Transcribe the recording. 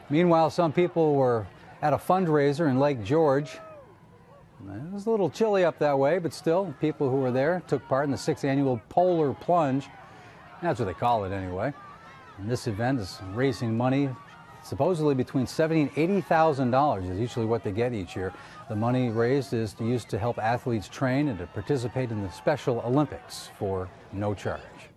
Meanwhile, some people were at a fundraiser in Lake George. It was a little chilly up that way, but still, people who were there took part in the 6th annual Polar Plunge. That's what they call it anyway. And this event is raising money, supposedly between $70,000 and $80,000 is usually what they get each year. The money raised is used to help athletes train and to participate in the Special Olympics for no charge.